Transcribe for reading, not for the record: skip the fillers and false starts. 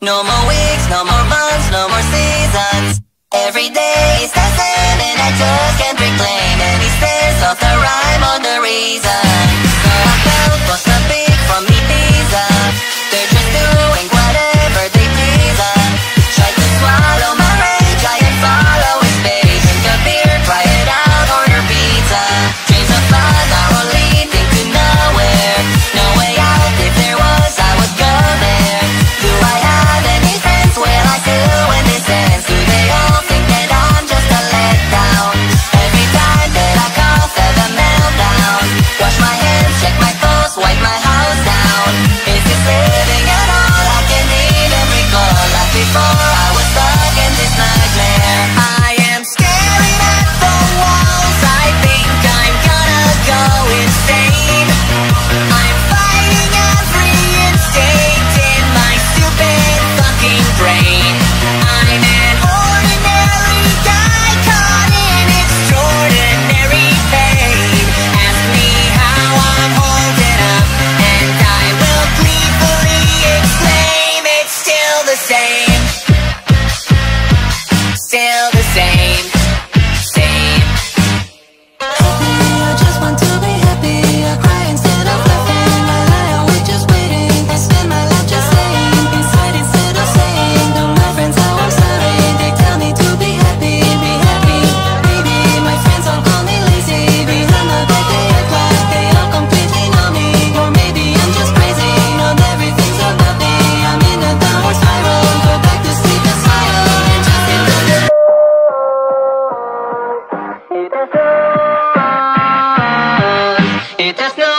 No more weeks, no more months, no more seasons. Every day is the same and I just can't reclaim any sense of the rhyme or the reason. So I felt was a big from Ibiza. They're just doing whatever they please. Try to swallow my rage, I am following page. Drink a beer, try it out, order pizza. Dreams of fun are all leading to nowhere. No way out, if there was I would go there. Do I have any friends? Well I do when this ends. Do they all think that I'm just a letdown? Every time that I cough, have a meltdown. Wash my hands, check my pulse, wipe my house down. Is this living at all? I can't even recall. Like before I was stuck in this nightmare. I am staring at the walls. I think I'm gonna go insane. I'm fighting every instinct in my stupid fucking brain. I'm an ordinary guy caught in extraordinary pain. Ask me how I'm holding up, and I will gleefully exclaim it's still the same. Still the same. Same. Happy, I just want to be happy. I cry instead of laughing. I lie awake just waiting. I spend my life just saying inside instead of saying to my friends how I'm sorry. They tell me to be happy, be happy. Maybe my friends all call me lazy. Behind my back they act like they all completely know me. Or maybe I'm just crazy. Not everything's about me. I'm in a downward spiral. Go back to sleep and smile and just hit the ground. It has no